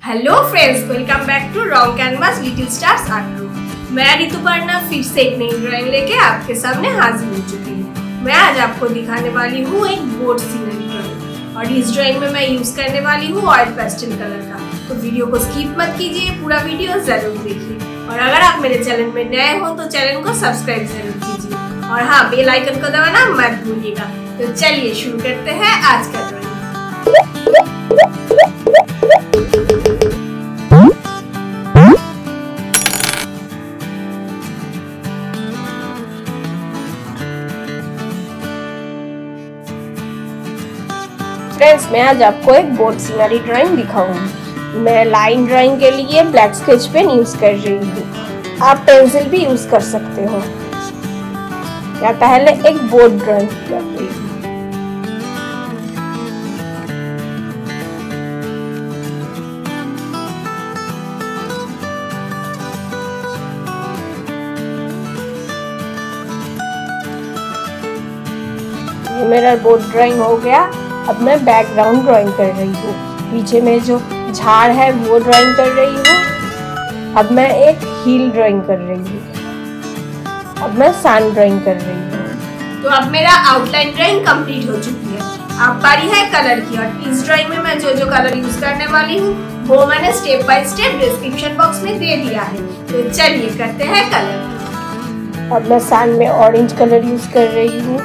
Hello friends, welcome back to wrong canvas little stars art room. मैं ऋतुपर्णा फिर से एक नई ड्राइंग लेके आपके सामने हाजिर हो चुकी हूँ। मैं आज आपको दिखाने वाली हूँ एक बोर्ड सीनरी ड्राइंग, और इस ड्राइंग में मैं यूज करने वाली हूँ ऑयल पेस्टल कलर का। तो वीडियो को स्किप मत कीजिए, पूरा वीडियो जरूर देखिए। और अगर आप मेरे चैनल में नए हो तो चैनल को सब्सक्राइब जरूर कीजिए, और हाँ, बेल आइकन को दबाना मत भूलिएगा। तो चलिए शुरू करते हैं आज का ड्राइंग। फ्रेंड्स, मैं आज आपको एक बोर्ड सीनरी ड्राइंग दिखाऊंगी। मैं लाइन ड्राइंग के लिए ब्लैक स्केच पेन यूज कर रही हूँ। आप पेंसिल भी यूज कर सकते हो। या पहले एक बोर्ड ड्राइंग कर रही हूँ। ये मेरा बोर्ड ड्राइंग हो गया। अब मैं बैकग्राउंड ड्राइंग कर रही हूँ। पीछे में जो झाड़ है वो ड्राइंग कर रही हूँ। अब मैं एक हील ड्राइंग कर रही हूँ। अब मैं सन ड्राइंग कर रही हूँ। तो अब मेरा आउटलाइन ड्राइंग कंप्लीट हो चुकी है। अब बारी है कलर की, और इस ड्राइंग में मैं जो जो कलर यूज करने वाली हूँ वो मैंने step by step description box में दे दिया है। तो चलिए करते हैं कलर। अब मैं सन में ऑरेंज कलर यूज कर रही हूँ।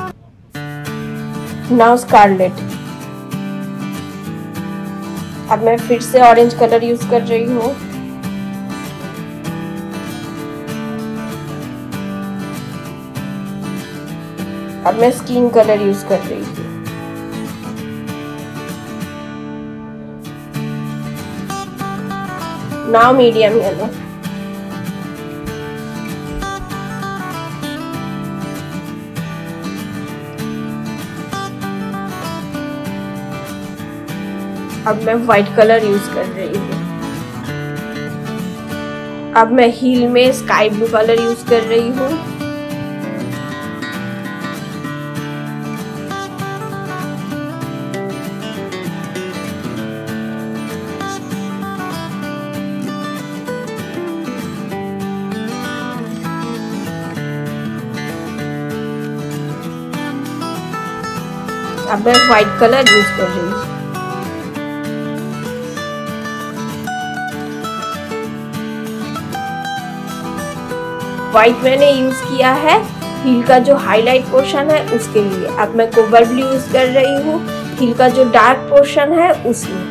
Now scarlet. अब मैं फिर से ऑरेंज कलर यूज कर रही हूँ। अब मैं स्किन कलर यूज कर रही हूँ। Now medium yellow. अब मैं व्हाइट कलर यूज कर रही हूँ। अब मैं हील में स्काई ब्लू कलर यूज कर रही हूँ। अब मैं व्हाइट कलर यूज कर रही हूँ। व्हाइट मैंने यूज किया है हील का जो हाईलाइट पोर्शन है उसके लिए। अब मैं कोबर ब्लू यूज कर रही हूँ हील का जो डार्क पोर्शन है उसमें।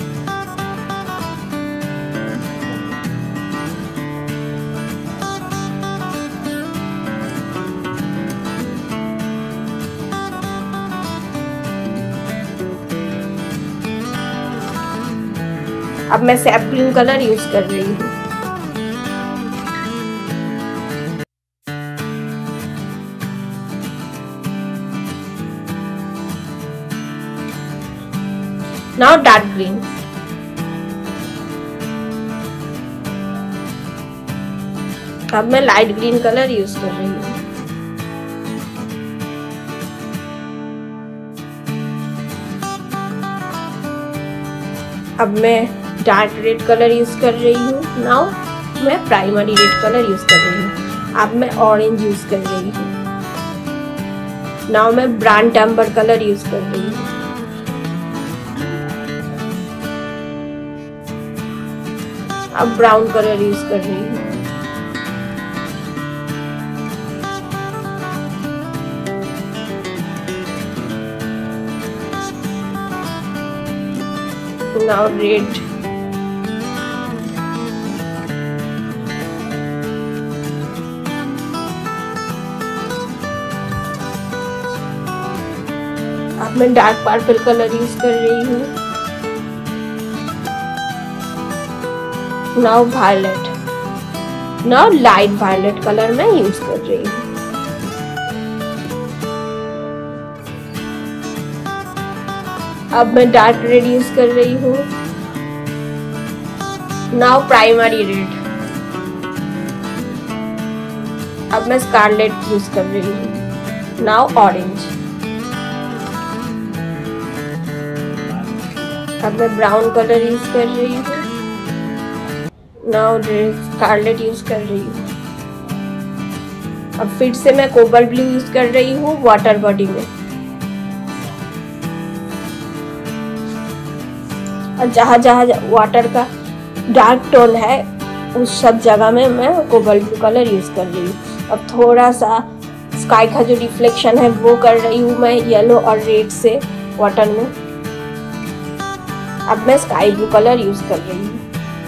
अब मैं सैप ग्रीन कलर यूज कर रही हूँ। Now dark green. अब मैं लाइट ग्रीन कलर यूज कर रही हूँ। अब मैं डार्क रेड कलर यूज कर रही हूँ। नाउ मैं प्राइमरी रेड कलर यूज कर रही हूँ। अब मैं ऑरेंज यूज कर रही हूँ। नाउ मैं ब्राउन एम्बर कलर यूज कर रही हूँ। अब ब्राउन कलर यूज कर रही हूँ। Now red. अब मैं डार्क पर्पल कलर यूज कर रही हूँ। Now violet. Now light violet colour मैं यूज कर रही हूँ। अब मैं डार्क रेड यूज कर रही हूँ। Now primary red. अब मैं स्कारलेट यूज कर रही हूँ। Now orange. अब मैं ब्राउन कलर यूज कर रही हूँ। नाउ स्कारलेट यूज कर रही हूँ। अब फिर से मैं कोबाल्ट ब्लू यूज कर रही हूँ वाटर बॉडी में। और जहाँ जहाँ वाटर का डार्क टोन है उस सब जगह में मैं कोबाल्ट ब्लू कलर यूज कर रही हूँ। अब थोड़ा सा स्काई का जो रिफ्लेक्शन है वो कर रही हूँ मैं येलो और रेड से वाटर में। अब मैं स्काई ब्लू कलर यूज कर रही हूँ।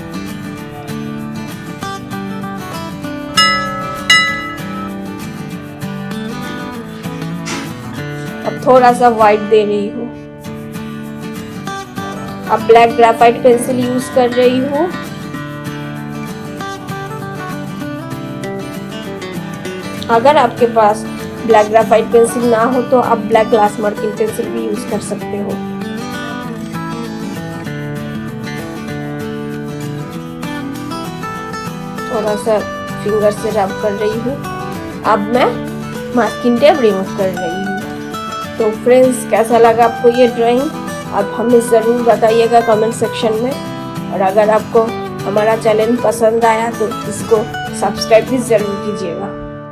अब थोड़ा सा व्हाइट दे रही हूँ। अब ब्लैक ग्रेफाइट पेंसिल यूज कर रही हूँ। अगर आपके पास ब्लैक ग्रेफाइट पेंसिल ना हो तो आप ब्लैक ग्लास मार्किंग पेंसिल भी यूज कर सकते हो। थोड़ा सा फिंगर से रब कर रही हूँ। अब मैं मास्किंग टेप रिमूव कर रही हूँ। तो फ्रेंड्स, कैसा लगा आपको ये ड्राइंग? आप हमें ज़रूर बताइएगा कमेंट सेक्शन में। और अगर आपको हमारा चैनल पसंद आया तो इसको सब्सक्राइब भी ज़रूर कीजिएगा।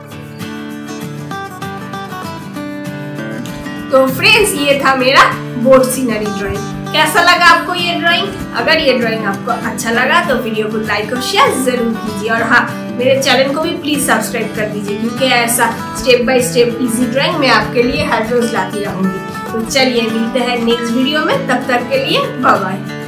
तो फ्रेंड्स, ये था मेरा बोर्ड सीनरी ड्राइंग। कैसा लगा आपको ये ड्राइंग? अगर ये ड्राइंग आपको अच्छा लगा तो वीडियो को लाइक और शेयर जरूर कीजिए। और हाँ, मेरे चैनल को भी प्लीज सब्सक्राइब कर दीजिए, क्योंकि ऐसा step by step easy drawing मैं आपके लिए हर रोज लाती रहूंगी। तो चलिए मिलते हैं नेक्स्ट वीडियो में, तब तक के लिए बाय बाय।